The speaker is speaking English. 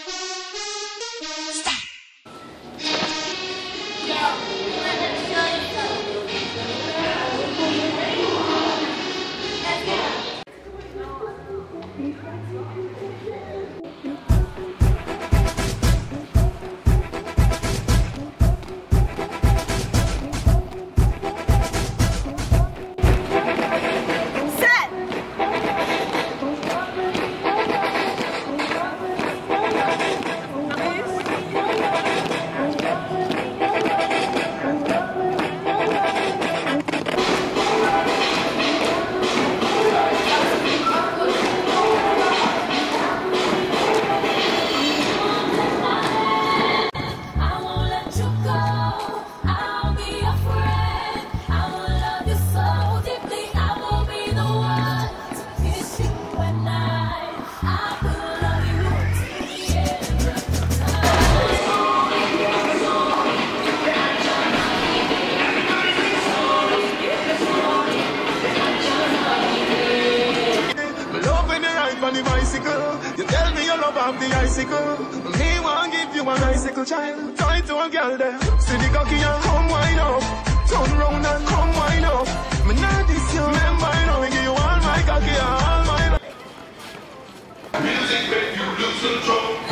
On the bicycle, you tell me you love off the icicle. Me want give you an icicle child. Tie to a girl there. See the cocky and come wind up. Turn round and come wind up. Me not this you, remember I know me give you all my cocky and all my. Music make you lose control.